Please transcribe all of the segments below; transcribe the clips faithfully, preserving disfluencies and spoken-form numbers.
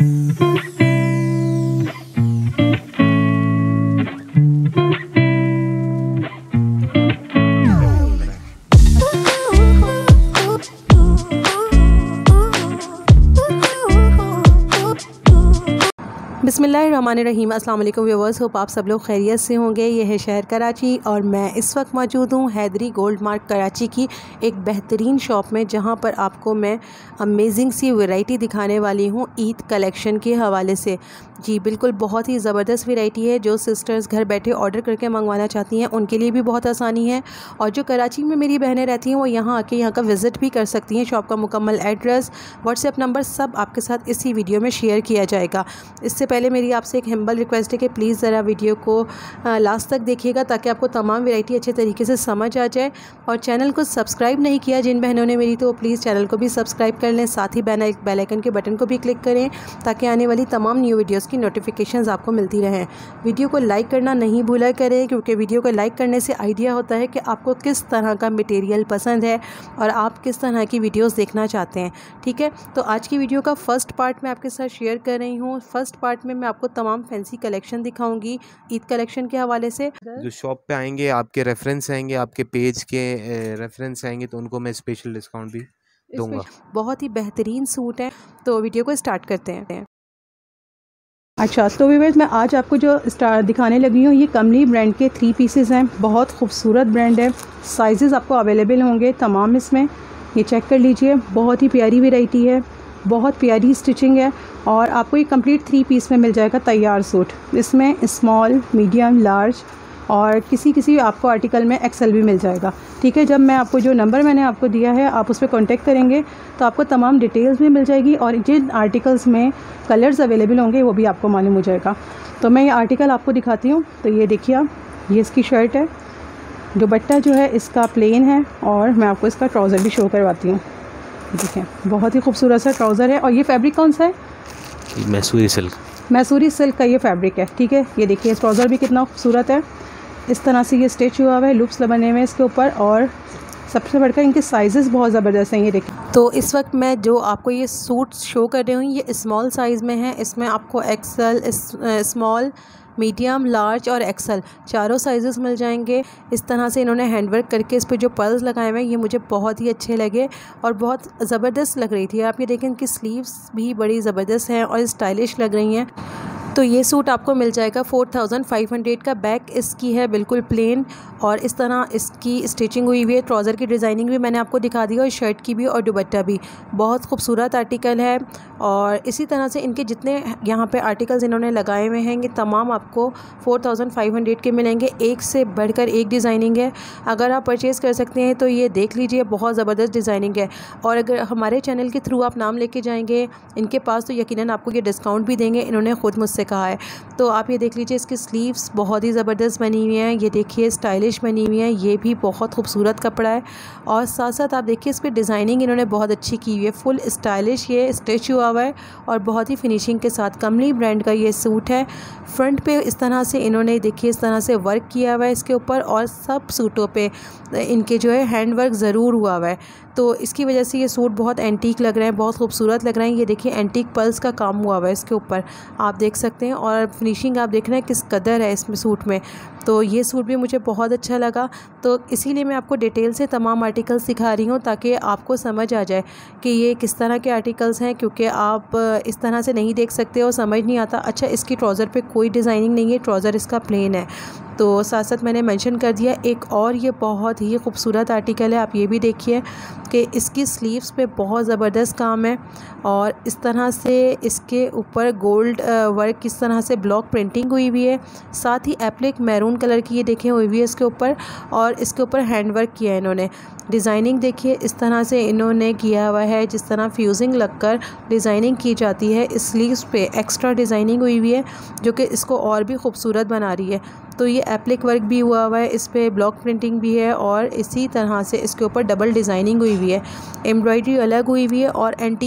बिस्मिल्लाहिर्रहमानिर्रहीम। अस्सलाम वालेकुम व्यूअर्स, होप आप सब लोग खैरियत से होंगे। ये है शहर कराची और मैं इस वक्त मौजूद हूँ हैदरी गोल्ड मार्क कराची की एक बेहतरीन शॉप में, जहाँ पर आपको मैं अमेजिंग सी वैरायटी दिखाने वाली हूँ ईद कलेक्शन के हवाले से। जी बिल्कुल, बहुत ही ज़बरदस्त वैरायटी है। जो सिस्टर्स घर बैठे ऑर्डर करके मंगवाना चाहती हैं उनके लिए भी बहुत आसानी है, और जो कराची में मेरी बहनें रहती हैं वो यहाँ आके यहाँ का विज़िट भी कर सकती हैं। शॉप का मुकम्मल एड्रेस, व्हाट्सएप नंबर सब आपके साथ इसी वीडियो में शेयर किया जाएगा। इससे पहले मेरी आपसे एक हिम्बल रिक्वेस्ट है कि प्लीज़ ज़रा वीडियो को लास्ट तक देखिएगा ताकि आपको तमाम वैरायटी अच्छे तरीके से समझ आ जाए। और चैनल को सब्सक्राइब नहीं किया जिन बहनों ने मेरी, तो प्लीज़ चैनल को भी सब्सक्राइब कर लें। साथ ही बेल आइकन के बटन को भी क्लिक करें ताकि आने वाली तमाम न्यू वीडियोज़ की नोटिफिकेशंस आपको मिलती रहें। वीडियो को लाइक करना नहीं भूला करें, क्योंकि वीडियो को लाइक करने से आइडिया होता है कि आपको किस तरह का मटेरियल पसंद है और आप किस तरह की वीडियोस देखना चाहते हैं। ठीक है, तो आज की वीडियो का फर्स्ट पार्ट मैं आपके साथ शेयर कर रही हूँ। फर्स्ट पार्ट में मैं आपको तमाम फैंसी कलेक्शन दिखाऊंगी ईद कलेक्शन के हवाले से। जो शॉप पे आएंगे, आपके रेफरेंस आएंगे, आपके पेज के रेफरेंस आएंगे, तो उनको मैं स्पेशल डिस्काउंट भी दूंगा। बहुत ही बेहतरीन सूट है, तो वीडियो को स्टार्ट करते हैं। अच्छा, तो व्यूअर्स मैं आज आपको जो स्टार दिखाने लगी हूँ ये कमली ब्रांड के थ्री पीसेस हैं। बहुत खूबसूरत ब्रांड है। साइजेस आपको अवेलेबल होंगे तमाम इसमें, ये चेक कर लीजिए। बहुत ही प्यारी वैरायटी है, बहुत प्यारी स्टिचिंग है, और आपको ये कंप्लीट थ्री पीस में मिल जाएगा तैयार सूट। इसमें स्मॉल, मीडियम, लार्ज और किसी किसी आपको आर्टिकल में एक्सेल भी मिल जाएगा। ठीक है, जब मैं आपको जो नंबर मैंने आपको दिया है आप उस पर कॉन्टेक्ट करेंगे तो आपको तमाम डिटेल्स भी मिल जाएगी, और जिन आर्टिकल्स में कलर्स अवेलेबल होंगे वो भी आपको मालूम हो जाएगा। तो मैं ये आर्टिकल आपको दिखाती हूँ। तो ये देखिए आप, ये इसकी शर्ट है। दुपट्टा जो है इसका प्लेन है, और मैं आपको इसका ट्राउज़र भी शो करवाती हूँ। देखें, बहुत ही खूबसूरत सा ट्राउज़र है। और ये फैब्रिक कौन सा है? मैसूरी सिल्क। मैसूरी सिल्क का ये फैब्रिक है। ठीक है, ये देखिए ट्राउज़र भी कितना खूबसूरत है। इस तरह से ये स्टिच हुआ हुआ है, लूप्स बने हुए हैं इसके ऊपर, और सबसे बढ़कर इनके साइज़ेस बहुत ज़बरदस्त हैं। ये देखिए, तो इस वक्त मैं जो आपको ये सूट शो कर रही हूँ ये स्मॉल साइज़ में है। इसमें आपको एक्सल, स्मॉल, मीडियम, लार्ज और एक्सल चारों साइज़ेस मिल जाएंगे। इस तरह से इन्होंने हैंडवर्क करके इस पर जो पर्ल्स लगाए हुए हैं ये मुझे बहुत ही अच्छे लगे और बहुत ज़बरदस्त लग रही थी। आप ये देखें, इनकी स्लीव्स भी बड़ी ज़बरदस्त हैं और स्टाइलिश लग रही हैं। तो ये सूट आपको मिल जाएगा फोर थाउजेंड फाइव हंड्रेड का। बैक इसकी है बिल्कुल प्लेन, और इस तरह इसकी स्टिचिंग हुई हुई है। ट्राउज़र की डिज़ाइनिंग भी मैंने आपको दिखा दी, और शर्ट की भी और दुपट्टा भी। बहुत खूबसूरत आर्टिकल है। और इसी तरह से इनके जितने यहाँ पे आर्टिकल्स इन्होंने लगाए हुए हैं ये तमाम आपको फोर थाउजेंड फाइव हंड्रेड के मिलेंगे। एक से बढ़कर एक डिज़ाइनिंग है। अगर आप परचेज़ कर सकते हैं तो ये देख लीजिए, बहुत ज़बरदस्त डिज़ाइनिंग है। और अगर हमारे चैनल के थ्रू आप नाम लेके जाएंगे इनके पास तो यकीनन आपको ये डिस्काउंट भी देंगे, इन्होंने ख़ुद मुझसे कहा है। तो आप ये देख लीजिए, इसकी स्लीव्स बहुत ही ज़बरदस्त बनी हुई हैं। ये देखिए स्टाइलिश बनी हुई हैं। ये भी बहुत खूबसूरत कपड़ा है, और साथ साथ आप देखिए इस पर डिज़ाइनिंग इन्होंने बहुत अच्छी की हुई है। फुल स्टाइलिश ये स्टिच हुआ हुआ है और बहुत ही फिनिशिंग के साथ। कमली ब्रांड का ये सूट है। फ्रंट पे इस तरह से इन्होंने देखिए इस तरह से वर्क किया हुआ है इसके ऊपर, और सब सूटों पे इनके जो है हैंड वर्क ज़रूर हुआ हुआ है। तो इसकी वजह से ये सूट बहुत एंटीक लग रहे हैं, बहुत खूबसूरत लग रहे हैं। ये देखिए एंटीक पर्ल्स का काम हुआ हुआ है इसके ऊपर, आप देख सकते हैं। और फिनिशिंग आप देख रहे हैं किस कदर है इसमें सूट में। तो ये सूट भी मुझे बहुत अच्छा लगा। तो इसीलिए मैं आपको डिटेल से तमाम आर्टिकल्स सिखा रही हूँ ताकि आपको समझ आ जाए कि ये किस तरह के आर्टिकल्स हैं, क्योंकि आप इस तरह से नहीं देख सकते और समझ नहीं आता। अच्छा, इसकी ट्राउज़र पे कोई डिज़ाइनिंग नहीं है, ट्राउज़र इसका प्लेन है। तो साथ साथ मैंने मेंशन कर दिया। एक और ये बहुत ही खूबसूरत आर्टिकल है, आप ये भी देखिए कि इसकी स्लीव्स पे बहुत ज़बरदस्त काम है, और इस तरह से इसके ऊपर गोल्ड वर्क इस तरह से ब्लॉक प्रिंटिंग हुई हुई है। साथ ही एप्लिक मैरून कलर की ये देखें हुई हुई है इसके ऊपर, और इसके ऊपर हैंड वर्क किया है इन्होंने। डिज़ाइनिंग देखिए इस तरह से इन्होंने किया हुआ है, जिस तरह फ्यूजिंग लगकर डिज़ाइनिंग की जाती है। इस स्लीव्स पे एक्स्ट्रा डिज़ाइनिंग हुई हुई है जो कि इसको और भी खूबसूरत बना रही है। तो ये एप्लिक वर्क भी हुआ हुआ है, इस पर ब्लॉक प्रिंटिंग भी है, और इसी तरह से इसके ऊपर डबल डिज़ाइनिंग हुई हुई है। एम्ब्रॉयडरी अलग हुई हुई है और एंटीक वर्क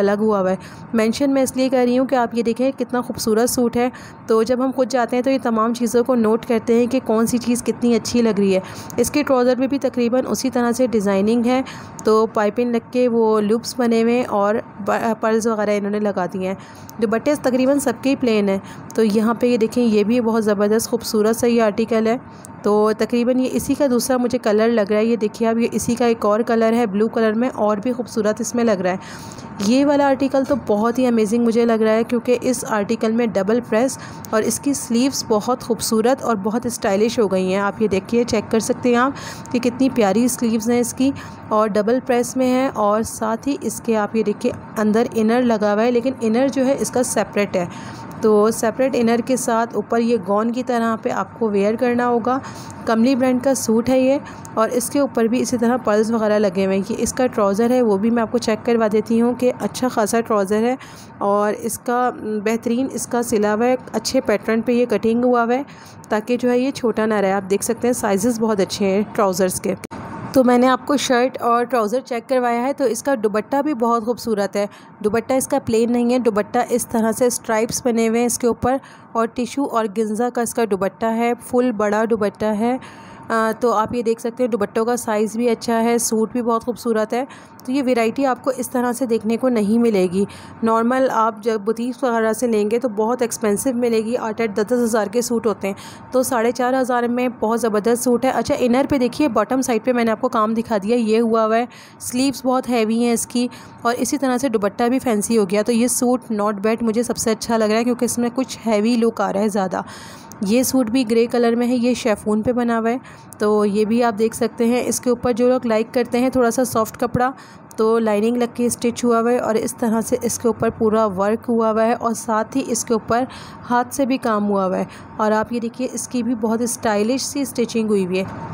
अलग हुआ हुआ है। मेंशन मैं इसलिए कर रही हूँ कि आप ये देखें कितना खूबसूरत सूट है। तो जब हम खुद जाते हैं तो ये तमाम चीज़ों को नोट करते हैं कि कौन सी चीज़ कितनी अच्छी लग रही है। इसके ट्राउज़र में भी तकरीबन उसी तरह से डिज़ाइनिंग है, तो पाइपिंग लग के वो लूप्स बने हुए और पर्ल्स वगैरह इन्होंने लगा दिए हैं। दुपट्टे तकरीबन सबके ही प्लेन है। तो यहाँ पे ये देखें, ये भी बहुत ज़बरदस्त खूबसूरत सा ये आर्टिकल है। तो तकरीबन ये इसी का दूसरा मुझे कलर लग रहा है। ये देखिए अब ये इसी का एक और कलर है ब्लू कलर में, और भी खूबसूरत इसमें लग रहा है। ये वाला आर्टिकल तो बहुत ही अमेजिंग मुझे लग रहा है, क्योंकि इस आर्टिकल में डबल प्रेस और इसकी स्लीव्स बहुत खूबसूरत और बहुत स्टाइलिश हो गई हैं। आप ये देखिए, चेक कर सकते हैं आप कि कितनी प्यारी स्लीव्स हैं इसकी, और डबल प्रेस में है। और साथ ही इसके आप ये देखिए अंदर इनर लगा हुआ है, लेकिन इनर जो है इसका सेपरेट है। तो सेपरेट इनर के साथ ऊपर ये गॉन की तरह पे आपको वेयर करना होगा। कमली ब्रांड का सूट है ये, और इसके ऊपर भी इसी तरह पर्ल्स वगैरह लगे हुए हैं। ये इसका ट्राउज़र है, वो भी मैं आपको चेक करवा देती हूँ कि अच्छा खासा ट्राउज़र है, और इसका बेहतरीन इसका सिला हुआ है, अच्छे पैटर्न पे ये कटिंग हुआ हुआ है, ताकि जो है ये छोटा ना रहे। आप देख सकते हैं साइज़ेस बहुत अच्छे हैं ट्राउज़र्स के। तो मैंने आपको शर्ट और ट्राउज़र चेक करवाया है। तो इसका दुपट्टा भी बहुत खूबसूरत है। दुपट्टा इसका प्लेन नहीं है, दुपट्टा इस तरह से स्ट्राइप्स बने हुए हैं इसके ऊपर, और टिशू और गिंजा का इसका दुपट्टा है। फुल बड़ा दुपट्टा है। आ, तो आप ये देख सकते हैं दुपट्टों का साइज़ भी अच्छा है, सूट भी बहुत खूबसूरत है। तो ये वैरायटी आपको इस तरह से देखने को नहीं मिलेगी। नॉर्मल आप जब बुटीक वगैरह से लेंगे तो बहुत एक्सपेंसिव मिलेगी, आठ आठ दस दस हज़ार के सूट होते हैं। तो साढ़े चार हज़ार में बहुत ज़बरदस्त सूट है। अच्छा, इनर पे देखिए, बॉटम साइड पे मैंने आपको काम दिखा दिया, ये हुआ हुआ है। स्लीव्स बहुत हैवी हैं इसकी, और इसी तरह से दुपट्टा भी फैंसी हो गया। तो ये सूट नॉट बैड मुझे सबसे अच्छा लग रहा है, क्योंकि इसमें कुछ हैवी लुक आ रहा है ज़्यादा। ये सूट भी ग्रे कलर में है, ये शेफून पे बना हुआ है। तो ये भी आप देख सकते हैं। इसके ऊपर जो लोग लाइक करते हैं थोड़ा सा सॉफ्ट कपड़ा, तो लाइनिंग लग के स्टिच हुआ हुआ है, और इस तरह से इसके ऊपर पूरा वर्क हुआ हुआ है, और साथ ही इसके ऊपर हाथ से भी काम हुआ हुआ है। और आप ये देखिए, इसकी भी बहुत स्टाइलिश सी स्टिचिंग हुई हुई है।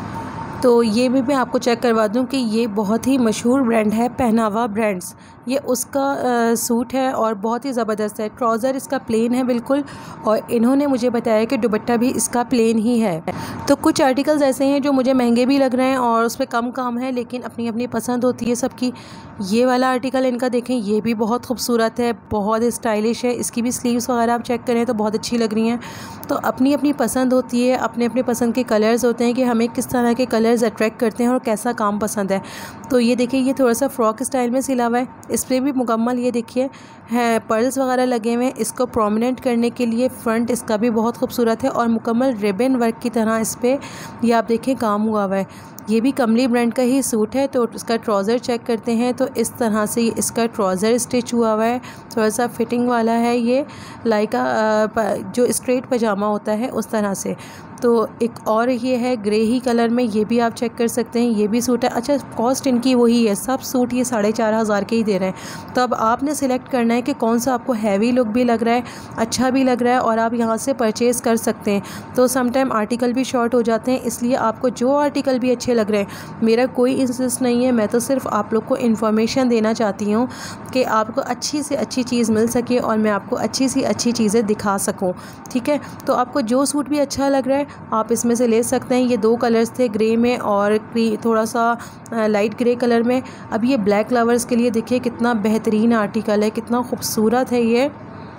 तो ये भी मैं आपको चेक करवा दूं कि ये बहुत ही मशहूर ब्रांड है, पहनावा ब्रांड्स। ये उसका आ, सूट है, और बहुत ही ज़बरदस्त है। ट्राउज़र इसका प्लेन है बिल्कुल, और इन्होंने मुझे बताया कि दुपट्टा भी इसका प्लेन ही है। तो कुछ आर्टिकल्स ऐसे हैं जो मुझे महंगे भी लग रहे हैं और उस पर कम काम है, लेकिन अपनी अपनी पसंद होती है सबकी। ये वाला आर्टिकल इनका देखें, ये भी बहुत खूबसूरत है, बहुत स्टाइलिश है। इसकी भी स्लीव्स वगैरह आप चेक करें तो बहुत अच्छी लग रही हैं। तो अपनी अपनी पसंद होती है, अपने अपने पसंद के कलर्स होते हैं कि हमें किस तरह के कलर्स अट्रैक्ट करते हैं और कैसा काम पसंद है। तो ये देखिए, ये थोड़ा सा फ्रॉक स्टाइल में सिला हुआ है। इस पर भी मुकम्मल ये देखिए है पर्ल्स वगैरह लगे हुए हैं। इसको प्रोमिनेंट करने के लिए फ्रंट इसका भी बहुत खूबसूरत है, और मुकम्मल रिबन वर्क की तरह इस पर ये आप देखें काम हुआ हुआ है। ये भी कमली ब्रांड का ही सूट है। तो इसका ट्राउज़र चेक करते हैं, तो इस तरह से इसका ट्राउज़र स्टिच हुआ हुआ है, थोड़ा सा फिटिंग वाला है। ये लाइका जो स्ट्रेट पजामा होता है उस तरह से। तो एक और ये है ग्रे ही कलर में, ये भी आप चेक कर सकते हैं। ये भी सूट है। अच्छा, कॉस्ट इनकी वही है, सब सूट ये साढ़े चार हज़ार के ही दे रहे हैं। तो अब आपने सिलेक्ट करना है कि कौन सा आपको हैवी लुक भी लग रहा है, अच्छा भी लग रहा है, और आप यहाँ से परचेज़ कर सकते हैं। तो समटाइम आर्टिकल भी शॉर्ट हो जाते हैं, इसलिए आपको जो आर्टिकल भी अच्छे लग रहे हैं, मेरा कोई इंटरेस्ट नहीं है। मैं तो सिर्फ आप लोग को इन्फॉर्मेशन देना चाहती हूँ कि आपको अच्छी से अच्छी चीज़ मिल सके, और मैं आपको अच्छी सी अच्छी चीज़ें दिखा सकूँ। ठीक है, तो आपको जो सूट भी अच्छा लग रहा है आप इसमें से ले सकते हैं। ये दो कलर्स थे, ग्रे में और थोड़ा सा लाइट ग्रे कलर में। अब ये ब्लैक लवर्स के लिए देखिए कितना बेहतरीन आर्टिकल है, कितना खूबसूरत है ये।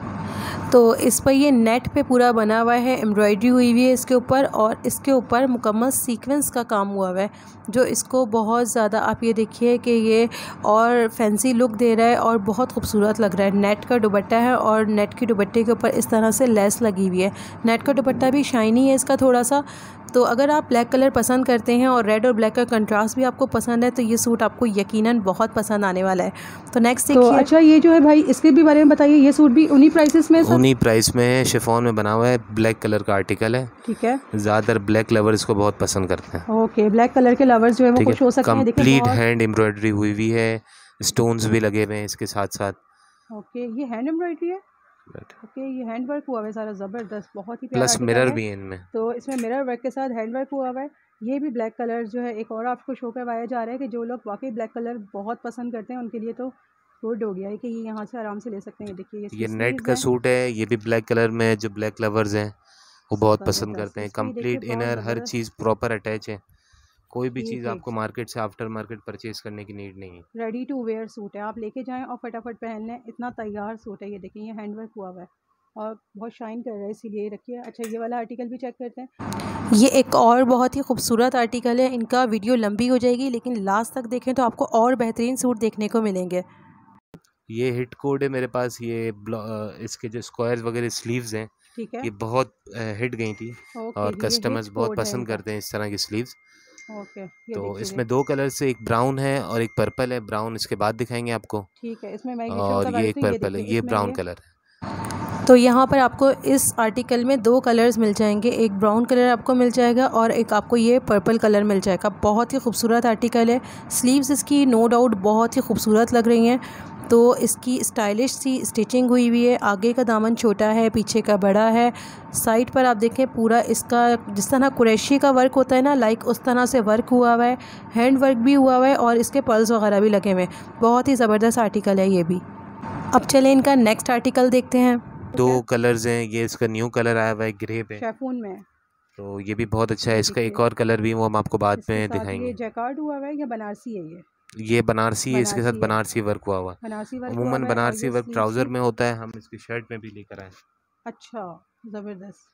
तो इस पर ये नेट पे पूरा बना हुआ है, एम्ब्रॉयडरी हुई हुई है इसके ऊपर, और इसके ऊपर मुकम्मल सीक्वेंस का काम हुआ हुआ है, जो इसको बहुत ज़्यादा आप ये देखिए कि ये और फैंसी लुक दे रहा है और बहुत खूबसूरत लग रहा है। नेट का दुपट्टा है, और नेट की दुपट्टे के ऊपर इस तरह से लेस लगी हुई है। नेट का दुपट्टा भी शाइनी है इसका थोड़ा सा। तो अगर आप ब्लैक कलर पसंद करते हैं और रेड और ब्लैक का कंट्रास्ट भी आपको पसंद है, तो ये सूट आपको यकीनन बहुत पसंद आने वाला है। तो नेक्स्ट देखिए। तो अच्छा, ये जो है भाई, इसके भी बारे में बताइए। ये सूट भी उन्हीं प्राइसेस में है? उन्हीं प्राइस में है, शिफॉन में बना हुआ है, ब्लैक कलर का आर्टिकल है। ठीक है। ज़्यादातर ब्लैक लवर्स इसको बहुत पसंद करते हैं। ओके, ब्लैक कलर के लवर्स जो है वो खुश हो सकते हैं। कंप्लीट हैंड एम्ब्रॉयडरी हुई हुई है, स्टोन्स भी लगे हुए हैं इसके साथ साथ। ओके, ये हैंड एम्ब्रॉयडरी है। ओके, ये हैंड वर्क हुआ है सारा, ज़बरदस्त, बहुत ही प्यारा। प्लस मिरर भी है इनमें। तो इसमें मिरर वर्क के साथ हैंड वर्क हुआ हुआ है। ये भी ब्लैक कलर जो है एक और आपको शो करवाया जा रहा है कि जो लोग वाकई ब्लैक कलर बहुत पसंद करते हैं उनके लिए तो गुड हो गया है कि ये यहाँ से आराम से ले सकते हैं। ये देखिए, ये नेट का सूट है, ये भी ब्लैक कलर में है। जो ब्लैक लवर्स हैं वो बहुत पसंद करते हैं। कंप्लीट इनर, हर चीज़ प्रॉपर अटैच है, कोई भी ठीक चीज़ है। आपको मार्केट से आफ्टर मार्केट परचेज़ करने की नीड नहीं है। रेडी टू वेयर सूट है, आप लेके जाएँ और फटाफट पहन लें, इतना तैयार सूट है। ये देखिए, ये हैंड वर्क हुआ हुआ है और बहुत शाइन कर रहा है, इसीलिए रखिए। अच्छा, ये वाला आर्टिकल भी चेक करते हैं। ये एक और बहुत ही खूबसूरत आर्टिकल है। इनका वीडियो लंबी हो जाएगी, लेकिन लास्ट तक देखें तो आपको और बेहतरीन सूट देखने को मिलेंगे। ये हिट कोड है मेरे पास। ये इसके जो स्क्वायर्स वगैरह स्लीव्स हैं, ठीक है। ये बहुत हिट गई थी ओके और जी, ये कस्टमर्स हिट बहुत कोड है पसंद इनका। करते हैं इस तरह की स्लीव्स। ओके, ये तो देखिए इसमें जी। दो कलर से, एक ब्राउन है और एक पर्पल है। ब्राउन इसके बाद दिखाएंगे आपको, ठीक है, इसमें मैं ये शो और करवा ये देती एक हूँ। ये पर्पल है, देखिए, ये इसमें ब्राउन ये कलर है। तो यहाँ पर आपको इस आर्टिकल में दो कलर्स मिल जाएंगे, एक ब्राउन कलर आपको मिल जाएगा और एक आपको ये पर्पल कलर मिल जाएगा। बहुत ही खूबसूरत आर्टिकल है। स्लीव्स इसकी नो डाउट बहुत ही खूबसूरत लग रही हैं। तो इसकी स्टाइलिश सी स्टिचिंग हुई हुई है। आगे का दामन छोटा है, पीछे का बड़ा है। साइड पर आप देखें पूरा इसका जिस तरह कुरैशी का वर्क होता है ना, लाइक उस तरह से वर्क हुआ हुआ है। हैंड वर्क भी हुआ हुआ है और इसके पर्ल्स वगैरह भी लगे हुए हैं। बहुत ही ज़बरदस्त आर्टिकल है ये भी। अब चलें इनका नेक्स्ट आर्टिकल देखते हैं। दो कलर्स हैं। ये इसका न्यू कलर आया हुआ है, ग्रे पे, शेफून में। तो ये भी बहुत अच्छा है। ये इसका एक देखिए, और कलर भी वो हम आपको बाद इसके में साथ ये दिखाएंगे। जैकार्ड हुआ हुआ है या बनारसी है? ये ये बनारसी है, इसके साथ बनारसी है, बनारसी वर्क हुआ हुआ। बनारसी वर्क हुआ अमूमन हुआ है और बनारसी ये वर्क स्लीव्स ट्राउज़र भी। में होता है, हम इसकी शर्ट में भी लेकर आए। अच्छा, ज़बरदस्त।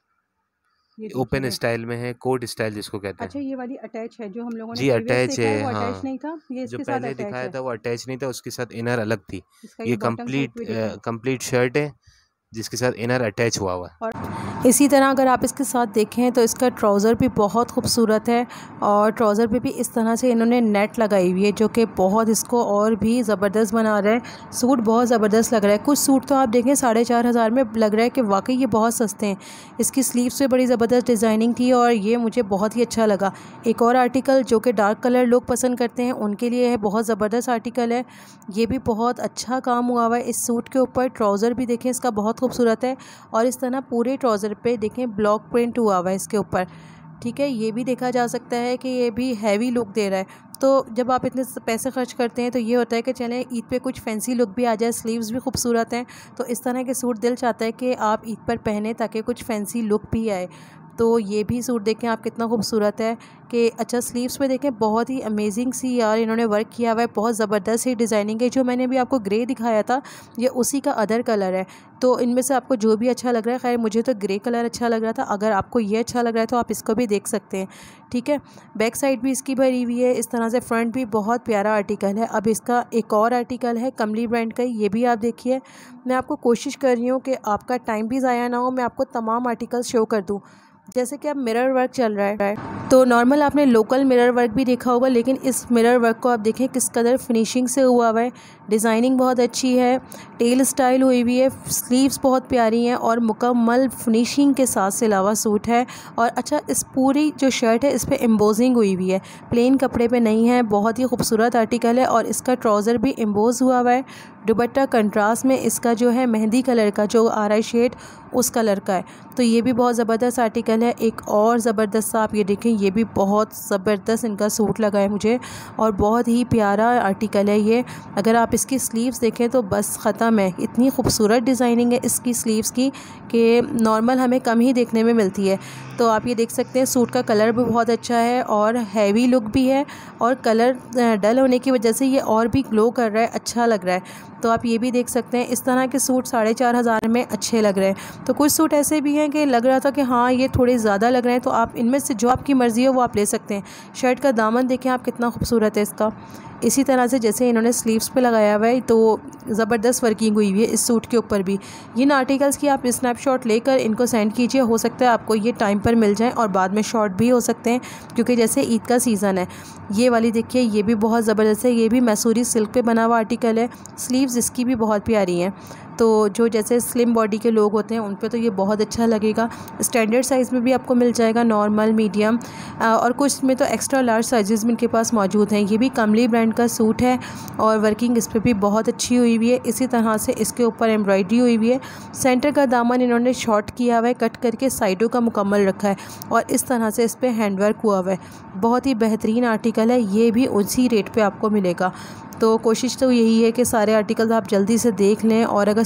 ये ओपन देखिए। स्टाइल में है, कोट स्टाइल जिसको कहते अच्छा, हैं। ये वाली अटैच है जो हम लोगों ने जी प्रीवियस अटैच देखा है, है, वो अटैच हाँ। नहीं था, ये जो इसके साथ पहले अटैच दिखाया है। था वो अटैच नहीं था, उसके साथ इनर अलग थी। इसका ये ये बॉटम सूट कंप्लीट भी देखें। कंप्लीट शर्ट है जिसके साथ इनर अटैच हुआ हुआ है। और इसी तरह अगर आप इसके साथ देखें तो इसका ट्राउज़र भी बहुत खूबसूरत है और ट्राउज़र पे भी इस तरह से इन्होंने नेट लगाई हुई है जो कि बहुत इसको और भी ज़बरदस्त बना रहा है। सूट बहुत ज़बरदस्त लग रहा है। कुछ सूट तो आप देखें साढ़े चार हज़ार में लग रहा है कि वाकई ये बहुत सस्ते हैं। इसकी स्लीव्स पे बड़ी ज़बरदस्त डिज़ाइनिंग थी और ये मुझे बहुत ही अच्छा लगा। एक और आर्टिकल जो कि डार्क कलर लोग पसंद करते हैं उनके लिए है, बहुत ज़बरदस्त आर्टिकल है। ये भी बहुत अच्छा काम हुआ हुआ है इस सूट के ऊपर। ट्राउज़र भी देखें इसका बहुत खूबसूरत है और इस तरह पूरे ट्राउज़र पे देखें ब्लॉक प्रिंट हुआ हुआ है इसके ऊपर। ठीक है, ये भी देखा जा सकता है कि ये भी हैवी लुक दे रहा है। तो जब आप इतने पैसे खर्च करते हैं तो ये होता है कि चलें ईद पे कुछ फैंसी लुक भी आ जाए। स्लीव्स भी खूबसूरत हैं, तो इस तरह के सूट दिल चाहता है कि आप ईद पर पहने ताकि कुछ फैंसी लुक भी आए। तो ये भी सूट देखें आप कितना खूबसूरत है कि अच्छा स्लीव्स पे देखें बहुत ही अमेजिंग सी यार इन्होंने वर्क किया हुआ है। बहुत ज़बरदस्त ही डिज़ाइनिंग है। जो मैंने भी आपको ग्रे दिखाया था ये उसी का अदर कलर है। तो इनमें से आपको जो भी अच्छा लग रहा है, खैर मुझे तो ग्रे कलर अच्छा लग रहा था, अगर आपको ये अच्छा लग रहा है तो आप इसको भी देख सकते हैं। ठीक है, बैक साइड भी इसकी भरी हुई है इस तरह से। फ्रंट भी बहुत प्यारा आर्टिकल है। अब इसका एक और आर्टिकल है कमली ब्रांड का, ये भी आप देखिए। मैं आपको कोशिश कर रही हूँ कि आपका टाइम भी ज़ाया ना हो, मैं आपको तमाम आर्टिकल शो कर दूँ। जैसे कि अब मिरर वर्क चल रहा है तो नॉर्मल आपने लोकल मिरर वर्क भी देखा होगा, लेकिन इस मिरर वर्क को आप देखें किस कदर फिनिशिंग से हुआ हुआ है। डिज़ाइनिंग बहुत अच्छी है, टेल स्टाइल हुई हुई है, स्लीव्स बहुत प्यारी हैं और मुकम्मल फिनिशिंग के साथ सिलावा सूट है। और अच्छा इस पूरी जो शर्ट है इस पर एम्बोजिंग हुई हुई है, प्लेन कपड़े पे नहीं है। बहुत ही खूबसूरत आर्टिकल है और इसका ट्राउज़र भी एम्बोज हुआ हुआ है। दुपट्टा कंट्रास्ट में इसका जो है मेहंदी कलर का जो आ रहा है शेड उस कलर का है। तो ये भी बहुत ज़बरदस्त आर्टिकल है। एक और ज़बरदस्त सा आप ये देखें, ये भी बहुत ज़बरदस्त इनका सूट लगा है मुझे और बहुत ही प्यारा आर्टिकल है ये। अगर आप इसकी स्लीव्स देखें तो बस ख़त्म है, इतनी खूबसूरत डिज़ाइनिंग है इसकी स्लीव्स की कि नॉर्मल हमें कम ही देखने में मिलती है। तो आप ये देख सकते हैं सूट का कलर भी बहुत अच्छा है और हैवी लुक भी है और कलर डल होने की वजह से ये और भी ग्लो कर रहा है, अच्छा लग रहा है। तो आप ये भी देख सकते हैं इस तरह के सूट साढ़े चार हज़ार में अच्छे लग रहे हैं। तो कुछ सूट ऐसे भी हैं कि लग रहा था कि हाँ ये थोड़े ज़्यादा लग रहे हैं, तो आप इनमें से जो आपकी मर्ज़ी हो वो आप ले सकते हैं। शर्ट का दामन देखें आप कितना खूबसूरत है इसका, इसी तरह से जैसे इन्होंने स्लीव्स पे लगाया हुआ है, तो ज़बरदस्त वर्किंग हुई हुई है इस सूट के ऊपर भी। इन आर्टिकल्स की आप स्नैपशॉट लेकर इनको सेंड कीजिए, हो सकता है आपको ये टाइम पर मिल जाए और बाद में शॉर्ट भी हो सकते हैं क्योंकि जैसे ईद का सीज़न है। ये वाली देखिए, ये भी बहुत ज़बरदस्त है, ये भी मैसूरी सिल्क पे बना हुआ आर्टिकल है। स्लीव्स इसकी भी बहुत प्यारी हैं, तो जो जैसे स्लिम बॉडी के लोग होते हैं उन पे तो ये बहुत अच्छा लगेगा। स्टैंडर्ड साइज़ में भी आपको मिल जाएगा, नॉर्मल, मीडियम और कुछ में तो एक्स्ट्रा लार्ज साइज़ भी इनके पास मौजूद हैं। ये भी कमली ब्रांड का सूट है और वर्किंग इस पर भी बहुत अच्छी हुई हुई है। इसी तरह से इसके ऊपर एम्ब्रॉयडरी हुई हुई है। सेंटर का दामन इन्होंने शॉर्ट किया हुआ है, कट करके साइडों का मुकम्मल रखा है और इस तरह से इस पर हैंडवर्क हुआ हुआ है। बहुत ही बेहतरीन आर्टिकल है, ये भी उसी रेट पर आपको मिलेगा। तो कोशिश तो यही है कि सारे आर्टिकल्स आप जल्दी से देख लें और अगर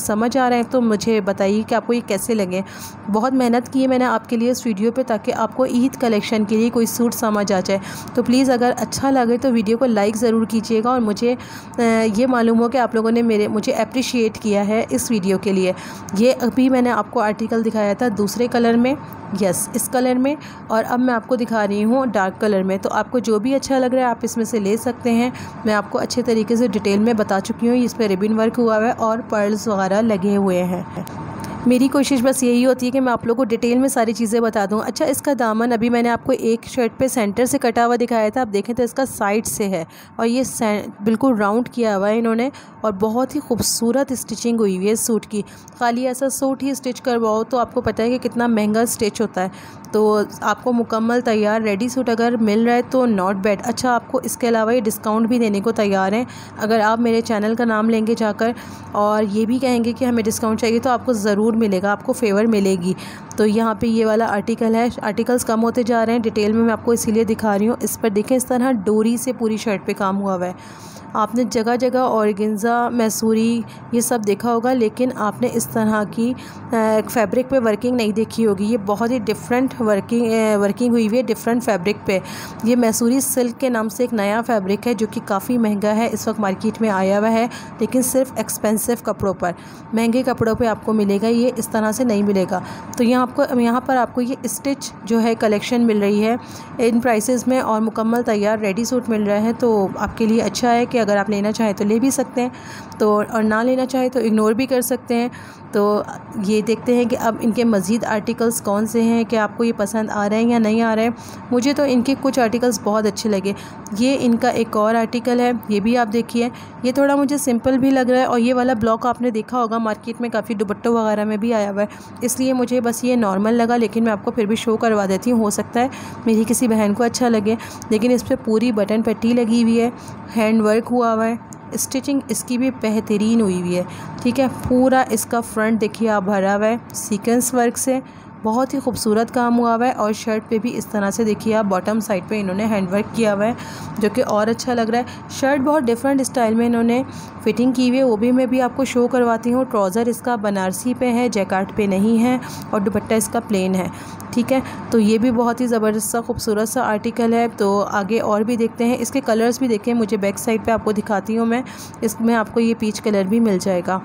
समझ आ रहे हैं तो मुझे बताइए कि आपको ये कैसे लगे। बहुत मेहनत की है मैंने आपके लिए इस वीडियो पे ताकि आपको ईद कलेक्शन के लिए कोई सूट समझ आ जाए। तो प्लीज़ अगर अच्छा लगे तो वीडियो को लाइक ज़रूर कीजिएगा और मुझे ये मालूम हो कि आप लोगों ने मेरे मुझे अप्रिशिएट किया है इस वीडियो के लिए। ये अभी मैंने आपको आर्टिकल दिखाया था दूसरे कलर में, यस इस कलर में, और अब मैं आपको दिखा रही हूँ डार्क कलर में। तो आपको जो भी अच्छा लग रहा है आप इसमें से ले सकते हैं। मैं आपको अच्छे तरीके से डिटेल में बता चुकी हूँ। इस पर रिबन वर्क हुआ है और पर्ल्स वगैरह लगे हुए हैं। मेरी कोशिश बस यही होती है कि मैं आप लोगों को डिटेल में सारी चीज़ें बता दूं। अच्छा, इसका दामन अभी मैंने आपको एक शर्ट पे सेंटर से कटा हुआ दिखाया था, आप देखें तो इसका साइड से है और ये बिल्कुल राउंड किया हुआ है इन्होंने और बहुत ही खूबसूरत स्टिचिंग हुई हुई है इस सूट की। खाली ऐसा सूट ही स्टिच करवाओ तो आपको पता है कि कितना महंगा स्टिच होता है। तो आपको मुकम्मल तैयार रेडी सूट अगर मिल रहा है तो नॉट बैड। अच्छा, आपको इसके अलावा ये डिस्काउंट भी देने को तैयार हैं। अगर आप मेरे चैनल का नाम लेंगे जाकर और ये भी कहेंगे कि हमें डिस्काउंट चाहिए तो आपको ज़रूर मिलेगा, आपको फेवर मिलेगी। तो यहाँ पे ये वाला आर्टिकल है, आर्टिकल्स कम होते जा रहे हैं, डिटेल में मैं आपको इसीलिए दिखा रही हूँ। इस पर देखें इस तरह डोरी से पूरी शर्ट पे काम हुआ हुआ है। आपने जगह जगह ऑर्गेन्जा, मैसूरी ये सब देखा होगा, लेकिन आपने इस तरह की फैब्रिक पे वर्किंग नहीं देखी होगी। ये बहुत ही डिफरेंट वर्किंग वर्किंग हुई हुई है डिफरेंट फैब्रिक पे। ये मैसूरी सिल्क के नाम से एक नया फैब्रिक है जो कि काफ़ी महंगा है, इस वक्त मार्केट में आया हुआ है, लेकिन सिर्फ एक्सपेंसिव कपड़ों पर, महंगे कपड़ों पे आपको मिलेगा, ये इस तरह से नहीं मिलेगा। तो यहाँ आपको यहाँ पर आपको ये स्टिच जो है कलेक्शन मिल रही है इन प्राइसेस में और मुकम्मल तैयार रेडी सूट मिल रहा है। तो आपके लिए अच्छा है कि अगर आप लेना चाहें तो ले भी सकते हैं, तो और ना लेना चाहें तो इग्नोर भी कर सकते हैं। तो ये देखते हैं कि अब इनके मज़ीद आर्टिकल्स कौन से हैं, कि आपको ये पसंद आ रहे हैं या नहीं आ रहे हैं। मुझे तो इनके कुछ आर्टिकल्स बहुत अच्छे लगे। ये इनका एक और आर्टिकल है, ये भी आप देखिए, ये थोड़ा मुझे सिंपल भी लग रहा है और ये वाला ब्लॉक आपने देखा होगा मार्केट में काफ़ी दुपट्टों वगैरह में भी आया हुआ है, इसलिए मुझे बस ये नॉर्मल लगा, लेकिन मैं आपको फिर भी शो करवा देती हूँ, हो सकता है मेरी किसी बहन को अच्छा लगे। लेकिन इस पर पूरी बटन पट्टी लगी हुई है, हैंड वर्क हुआ हुआ है, स्टिचिंग इसकी भी बेहतरीन हुई हुई है। ठीक है, पूरा इसका फ्रंट देखिए आप भरा हुआ है सीक्वेंस वर्क से, बहुत ही खूबसूरत काम हुआ हुआ है। और शर्ट पे भी इस तरह से देखिए आप बॉटम साइड पे इन्होंने हैंड वर्क किया हुआ है जो कि और अच्छा लग रहा है। शर्ट बहुत डिफरेंट स्टाइल में इन्होंने फिटिंग की हुई है, वो भी मैं भी आपको शो करवाती हूँ। ट्राउज़र इसका बनारसी पे है, जैकार्ड पे नहीं है, और दुपट्टा इसका प्लेन है। ठीक है, तो ये भी बहुत ही ज़बरदस्त सा खूबसूरत सा आर्टिकल है। तो आगे और भी देखते हैं, इसके कलर्स भी देखें, मुझे बैक साइड पे आपको दिखाती हूँ मैं, इसमें आपको ये पीच कलर भी मिल जाएगा।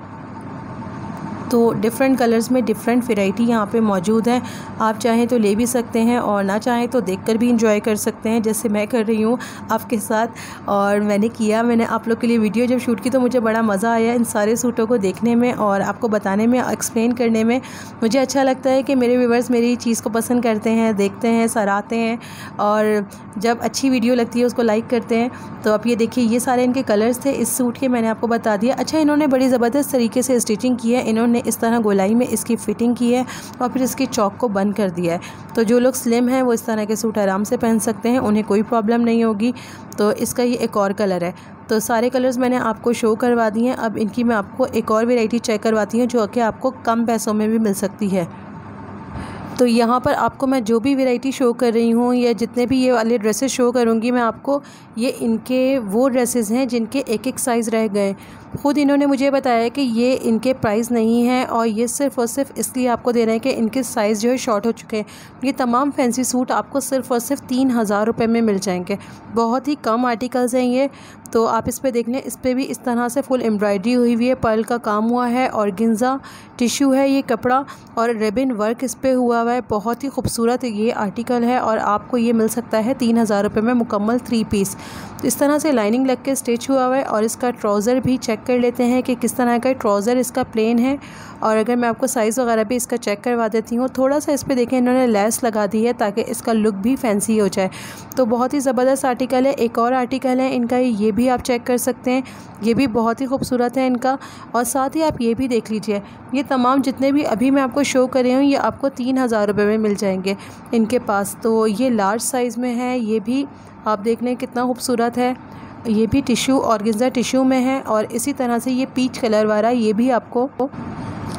तो डिफरेंट कलर्स में डिफरेंट वैरायटी यहाँ पे मौजूद है, आप चाहें तो ले भी सकते हैं और ना चाहें तो देखकर भी इंजॉय कर सकते हैं, जैसे मैं कर रही हूँ आपके साथ। और मैंने किया, मैंने आप लोग के लिए वीडियो जब शूट की तो मुझे बड़ा मज़ा आया इन सारे सूटों को देखने में और आपको बताने में, एक्सप्लेन करने में। मुझे अच्छा लगता है कि मेरे व्यूवर्स मेरी चीज़ को पसंद करते हैं, देखते हैं, सराहते हैं और जब अच्छी वीडियो लगती है उसको लाइक करते हैं। तो अब ये देखिए, ये सारे इनके कलर्स थे इस सूट के, मैंने आपको बता दिया। अच्छा, इन्होंने बड़ी ज़बरदस्त तरीके से स्टिचिंग की है, इन्होंने इस तरह गोलाई में इसकी फ़िटिंग की है और फिर इसकी चौक को बंद कर दिया है। तो जो लोग स्लिम हैं वो इस तरह के सूट आराम से पहन सकते हैं, उन्हें कोई प्रॉब्लम नहीं होगी। तो इसका ये एक और कलर है। तो सारे कलर्स मैंने आपको शो करवा दिए हैं। अब इनकी मैं आपको एक और वैरायटी चेक करवाती हूँ जो कि आपको कम पैसों में भी मिल सकती है। तो यहाँ पर आपको मैं जो भी वैरायटी शो कर रही हूँ या जितने भी ये वाले ड्रेसेस शो करूँगी मैं आपको, ये इनके वो ड्रेसेस हैं जिनके एक एक साइज़ रह गए। ख़ुद इन्होंने मुझे बताया कि ये इनके प्राइस नहीं है और ये सिर्फ़ और सिर्फ इसलिए आपको दे रहे हैं कि इनके साइज़ जो है शॉर्ट हो चुके हैं। ये तमाम फैंसी सूट आपको सिर्फ़ और सिर्फ तीन हज़ार रुपये में मिल जाएंगे। बहुत ही कम आर्टिकल्स हैं ये, तो आप इस पे देख लें। इस पर भी इस तरह से फुल एम्ब्रॉयडरी हुई हुई है, पर्ल का काम हुआ है और गिंजा टिश्यू है ये कपड़ा और रिबन वर्क इस पर हुआ हुआ है। बहुत ही खूबसूरत ये आर्टिकल है और आपको ये मिल सकता है तीन हज़ार रुपये में मुकम्मल थ्री पीस। तो इस तरह से लाइनिंग लग के स्टिच हुआ हुआ है। और इसका ट्राउज़र भी चेक कर लेते हैं कि किस तरह का ट्राउज़र इसका प्लेन है। और अगर मैं आपको साइज़ वगैरह भी इसका चेक करवा देती हूँ, थोड़ा सा इस पर देखें इन्होंने लेस लगा दी है ताकि इसका लुक भी फैंसी हो जाए। तो बहुत ही ज़बरदस्त आर्टिकल है। एक और आर्टिकल है इनका, ये भी आप चेक कर सकते हैं, ये भी बहुत ही खूबसूरत है इनका। और साथ ही आप ये भी देख लीजिए, ये तमाम जितने भी अभी मैं आपको शो कर रही हूँ ये आपको तीन हज़ार रुपये में मिल जाएंगे इनके पास। तो ये लार्ज साइज़ में है, ये भी आप देख लें कितना खूबसूरत है। ये भी टिश्यू ऑर्गेन्जा टिश्यू में है और इसी तरह से ये पीच कलर वाला ये भी आपको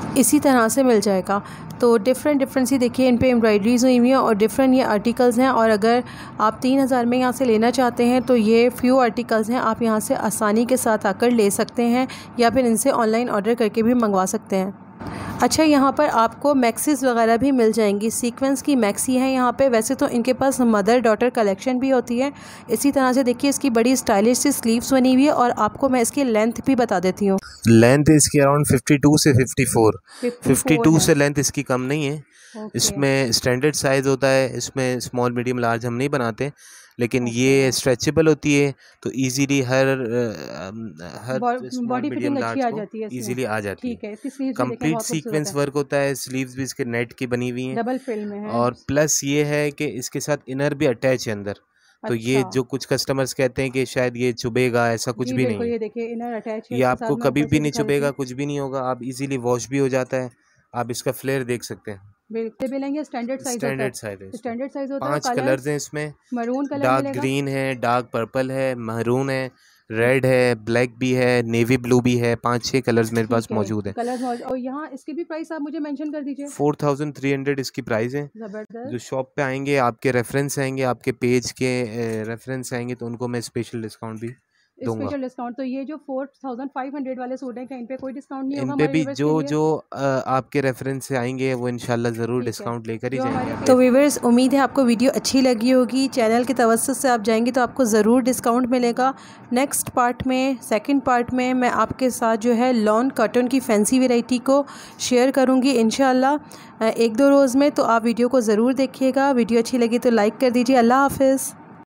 इसी तरह से मिल जाएगा। तो डिफरेंट डिफरेंट सी देखिए इन पे एम्ब्रॉयडरीज हुई हुई हैं और डिफरेंट ये आर्टिकल्स हैं। और अगर आप तीन हज़ार में यहाँ से लेना चाहते हैं तो ये फ्यू आर्टिकल्स हैं, आप यहाँ से आसानी के साथ आकर ले सकते हैं या फिर इनसे ऑनलाइन ऑर्डर करके भी मंगवा सकते हैं। अच्छा, यहाँ पर आपको मैक्सीज वगैरह भी मिल जाएंगी, सीक्वेंस की मैक्सी है यहाँ पे। वैसे तो इनके पास मदर डॉटर कलेक्शन भी होती है। इसी तरह से देखिए इसकी बड़ी स्टाइलिश सी स्लीव्स बनी हुई है और आपको मैं इसकी लेंथ भी बता देती हूँ। लेंथ इसकी अराउंड फिफ्टी टू से फिफ्टी फोर, फिफ्टी टू से लेंथ इसकी कम नहीं है। ओके। इसमें स्टैंडर्ड साइज़ होता है, इसमें स्मॉल मीडियम लार्ज हम नहीं बनाते, लेकिन ये स्ट्रेचेबल होती है तो इजीली हर हर बॉडी फिटिंग अच्छी आ जाती है, इजीली आ जाती है। ठीक है। इसकी स्लीव्स भी देखें कंप्लीट बहुत खूबसूरत सीक्वेंस है, वर्क होता है, स्लीव्स भी इसके नेट की बनी हुई हैं, डबल फ्रिल में है। और प्लस ये है कि इसके साथ इनर भी अटैच है अंदर। तो ये अच्छा। जो कुछ कस्टमर्स कहते हैं कि शायद ये चुभेगा, ऐसा कुछ जी भी बिल्कुल, नहीं ये है। देखिए इनर अटैच है ये इसके आपको साथ, मैं कभी ऊपर भी से नहीं दिखा देती चुभेगा, हूँ। कुछ भी नहीं होगा। आप इजीली वॉश भी हो जाता है। आप इसका फ्लेयर देख सकते हैं। बिल्कुल मिलेंगे, स्टैंडर्ड साइज होता है। स्टैंडर्ड साइज है, स्टैंडर्ड साइज होता है। पांच कलर्स हैं इसमें। मरून कलर डार्क मिलेगा, ग्रीन है, डार्क पर्पल है, महरून है, रेड है, ब्लैक भी है, नेवी ब्लू भी है। पांच छह कलर्स मेरे पास ठीक है, मौजूद है। कलर्स मौजूद। और यहाँ इसकी भी प्राइस आप मुझे मेंशन कर दीजिए। फोर थाउजेंड थ्री हंड्रेड इसकी प्राइस है। जबरदस्त। जो शॉप पे आएंगे, आपके रेफरेंस आएंगे, आपके पेज के रेफरेंस आएंगे, तो उनको मैं स्पेशल डिस्काउंट भी दूंगा। Special discount. तो ये जो फोर थाउजेंड फाइव हंड्रेड वाले सूट हैं, क्या इन पे कोई डिस्काउंट नहीं इन होगा पे हमारे भी व्यूअर्स जो के लिए? जो अ, आपके रेफरेंस से आएंगे वो इंशाल्लाह ज़रूर ठीक है। डिस्काउंट लेकर ही जो जाएंगे। हमारे तो व्यूअर्स, उम्मीद है आपको वीडियो अच्छी लगी होगी। चैनल के तवज्जुह से आप जाएंगे तो आपको ज़रूर डिस्काउंट मिलेगा। नेक्स्ट पार्ट में, सेकंड पार्ट में मैं आपके साथ जो है लॉन कॉटन की फैंसी वैरायटी को शेयर करूंगी इंशाल्लाह एक दो रोज़ में। तो आप वीडियो को ज़रूर देखिएगा। वीडियो अच्छी लगी तो लाइक कर दीजिए। अल्लाह हाफ़िज़।